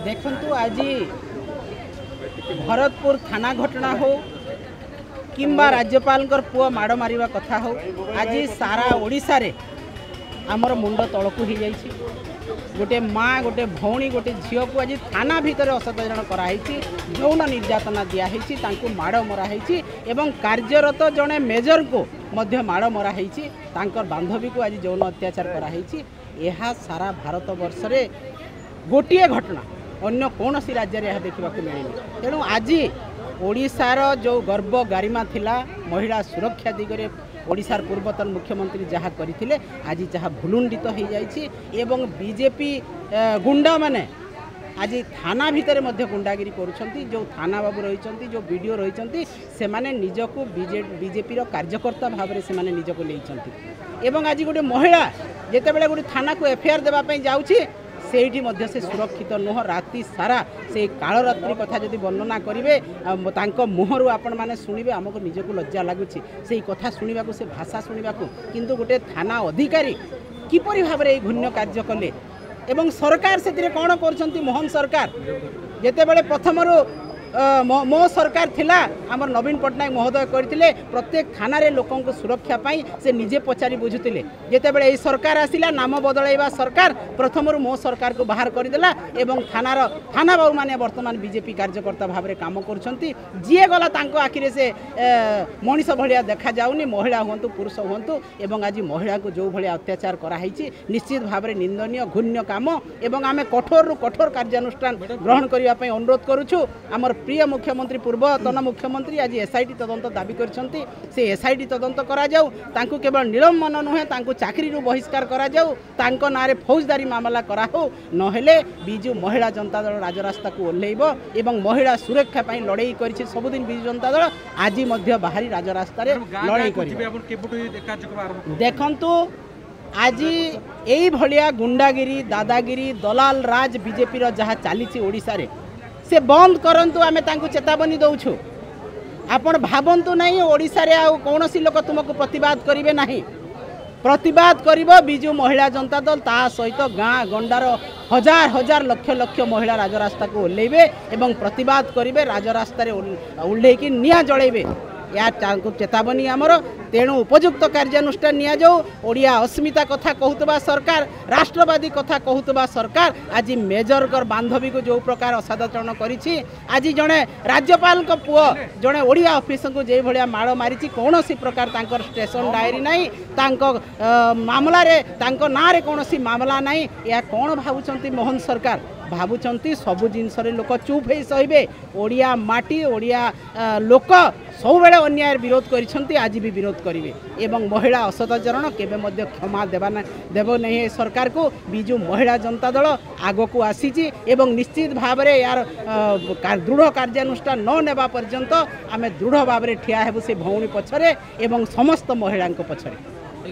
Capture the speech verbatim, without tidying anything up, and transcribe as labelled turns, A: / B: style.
A: देखंतु आज भरतपुर थाना घटना हो किंबा राज्यपाल पुआ माड़ मारिबा कथा हो आज सारा ओडिशा रे आमर मुंड तलकू हो जाइए। गोटे माँ गोटे भौणी गोटे झील को आज थाना भितर असदाचरण कराई यौन निर्यातना दिखाई माड़ मराई एवं कार्यरत जड़े मेजर को मध्य माड़ मराई बांधवी को आज यौन अत्याचार कराई। यह सारा भारत वर्ष रे गोटे घटना अन्य कौन सी राज्य में देखा मिलनी। तेणु आज ओडिशार जो गर्व गारिमा थिला महिला सुरक्षा दिगरे ओडिशार पूर्वतन मुख्यमंत्री जहाँ करथिले आज जहाँ भुलुंडित हो जाइछि एवं बीजेपी गुंडा माने आज थाना भितर मध्य गुंडागिरी करुछंती। जो थाना बाबू रही जो वीडियो रही से माने निजको बीजेपी कार्यकर्ता भाव में से निजको लेइछंती एवं आज गोटे महिला जेतेबेले गोटे थाना को एफआईआर देवाई जाउछि सेठी मध्य से सुरक्षित नुह राति सारा से कालरात्रि कथा जदि वर्णना करेंगे तांको मुहरु आपण माने शुणिबे आमको निजको लज्जा लगुछि से कथा शुणा से भाषा शुणा किंतु गोटे थाना अधिकारी किपरि भाव में घृण्य कार्य कले एवं सरकार से कौन कर मोहन सरकार जेतेबेले प्रथमरु मो सरकार थिला आमर नवीन पट्टनायक महोदय करथिले प्रत्येक थाना रे लोकों को सुरक्षा पाई से निजे पचारि बुझुतिले। जेतेबेले एई सरकार आसिला नाम बदलैबा सरकार प्रथमरु मो सरकार को बाहर करदेला एवं थानार थाना बाबू माने वर्तमान बीजेपी कार्यकर्ता भाव में काम करछंती। जीए गला तांको आखिरे से मनीष भलिया देखा जाउनी महिला हुंतु पुरुष हुंतु एवं आज महिला को जो भलिया अत्याचार कराई निश्चित भाव में निंदनीय घृण्य काम एवं आमे कठोर रु कठोर कार्यानुष्ठान ग्रहण करिया पई अनुरोध करूछु। आमर प्रिय मुख्यमंत्री पूर्वतन मुख्यमंत्री आज एसआईटी तदंत दाबी करछंती से एसआईटी तदंत करा जाऊ तांको केवल निलंबन नुहे तांको चाकरी रु बहिष्कार करा जाऊ तांको नारे फौजदारी मामला करा हो नहेले बिजु महिला जनता दल राजरास्ता को ओल्लेइबो एवं महिला सुरक्षा पई लड़ाई करिछि। सबुदिन बिजु जनता दल आज मध्य बाहरी राजरास्ता रे लड़ाई करिबो। देखंतु आज एई भलिया गुंडागिरी दादागिरी दलाल राज बीजेपी रो जहा चलीछि ओडिसा रे से बंद करंतु आमे तांको चेतावनी दउछु। आपण भाबंतु नहीं ओडिसा रे आ कौन सी लोक तुमको प्रतिवाद करिवे नहीं। प्रतिवाद करिबो बिजु महिला जनता दल ता सहित गाँ गंडार हजार हजार लक्ष लक्ष महिला राजरास्ता को ओल्लेइबे एवं प्रतिवाद करिवे राजरास्ता रे ओल्लेइकी निया जळेइबे या चेतावनी आमर। तेणु उपयुक्त कार्यानुष्ठान निया जाऊ। ओडिया अस्मिता कथा कहूतबा सरकार राष्ट्रवादी कथा कहूतबा सरकार आज मेजर कर बांधवी को जो प्रकार असादाचरण करिछि आज जड़े राज्यपाल को पुओ जड़े ओडिया ऑफिस को जे भलिया माड़ मारिछि कौन सी प्रकार तांकर स्टेशन डायरी नहीं तांको मामला रे तांको ना रे कौन सी मामला नहीं। या कौन भावुचंती मोहन सरकार भावुचंती सबु जिनस लोक चुप हो सहिबे। ओडिया माटी ओडिया लोक सब बेले अन्याय विरोध करिसंती आज भी विरोध करिवे एवं महिला असदाचरण केबे मध्य क्षमा देवा देव नहीं सरकार को। बिजु महिला जनता दल आग को आसीची एवं निश्चित भाव में यार दृढ़ कार्यानुष्ठान न नेबा पर्यंत आमे दृढ़ भाव में ठिया हेबु से भौणी पछरे एवं समस्त महिला पछरे।